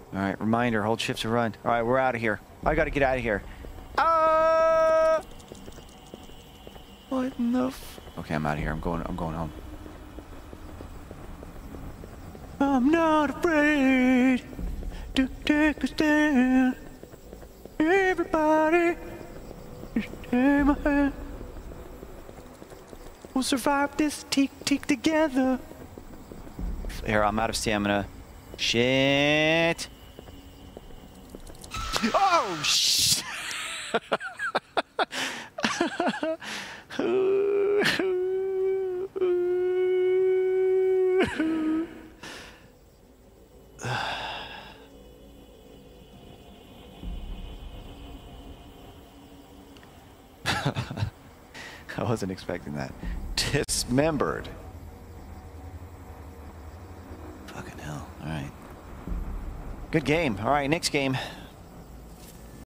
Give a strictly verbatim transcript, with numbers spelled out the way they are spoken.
All right, reminder, hold shift to run. All right, we're out of here. I gotta get out of here. Ah! What in the f... Okay, I'm out of here. I'm going, I'm going home. I'm not afraid to take a stand. Everybody, just take my hand. We'll survive this teak teak together. Here, I'm out of stamina. Shit. Oh, shit. I wasn't expecting that. Dismembered. Fucking hell. All right. Good game. All right, next game.